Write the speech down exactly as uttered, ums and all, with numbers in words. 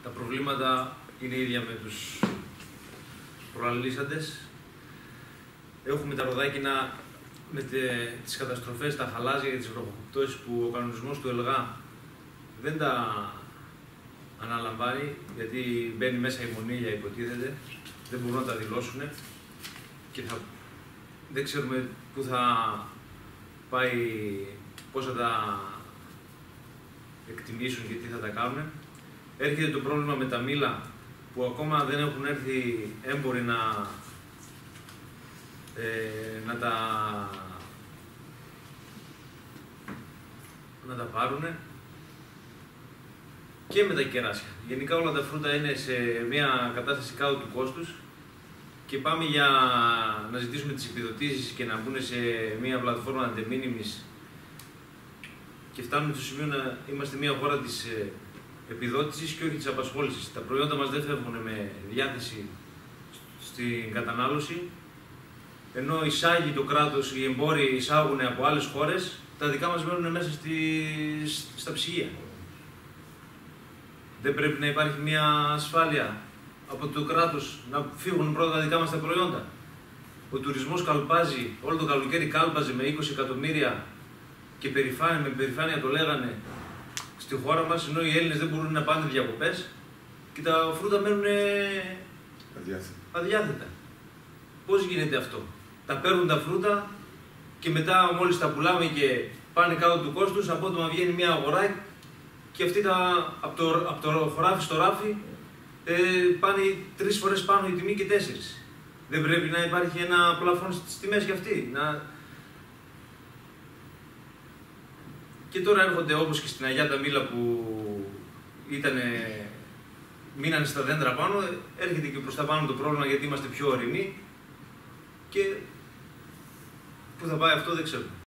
Τα προβλήματα είναι ίδια με τους προαλήσαντες. Έχουμε τα ροδάκινα με τις καταστροφές, τα χαλάζια και τις βροχοπτώσεις που ο κανονισμός του ΕΛΓΑ δεν τα αναλαμβάνει, γιατί μπαίνει μέσα η μονήλια, υποτίθεται, δεν μπορούν να τα δηλώσουν και θα... δεν ξέρουμε πού θα πάει, πώς θα τα εκτιμήσουν και τι θα τα κάνουν. Έρχεται το πρόβλημα με τα μήλα, που ακόμα δεν έχουν έρθει έμποροι να, ε, να, τα, να τα πάρουν. Και με τα κεράσια. Γενικά όλα τα φρούτα είναι σε μια κατάσταση κάτω του κόστους και πάμε για να ζητήσουμε τις επιδοτήσεις και να μπουν σε μια πλατφόρμα αντεμήνυμης και φτάνουμε στο σημείο να είμαστε μια χώρα της επιδότησης και όχι της απασχόλησης. Τα προϊόντα μας δεν φεύγουν με διάθεση στην κατανάλωση, ενώ εισάγει το κράτος, οι εμπόροι εισάγουν από άλλες χώρες, τα δικά μας μένουν μέσα στη, στα ψυγεία. Δεν πρέπει να υπάρχει μια ασφάλεια από το κράτος να φύγουν πρώτα τα δικά μας τα προϊόντα. Ο τουρισμός καλπάζει, όλο το καλοκαίρι κάλπαζε με είκοσι εκατομμύρια και περηφάνεια, με περηφάνεια το λέγανε στη χώρα μας, ενώ οι Έλληνες δεν μπορούν να πάνε διακοπές και τα φρούτα μένουν αδιάθετα. αδιάθετα. Πώς γίνεται αυτό? Τα παίρνουν τα φρούτα και μετά μόλις τα πουλάμε και πάνε κάτω του κόστους, απότομα βγαίνει μια αγορά και αυτοί τα, από, το, από το χωράφι στο ράφι ε, πάνε τρεις φορές πάνω η τιμή και τέσσερις. Δεν πρέπει να υπάρχει ένα πλαφόν στις τιμές για αυτή. Να... Και τώρα έρχονται όπως και στην Αγιά τα μήλα που ήτανε, μείνανε στα δέντρα πάνω, έρχεται και προς τα πάνω το πρόβλημα γιατί είμαστε πιο ορεινοί και πού θα πάει αυτό δεν ξέρω.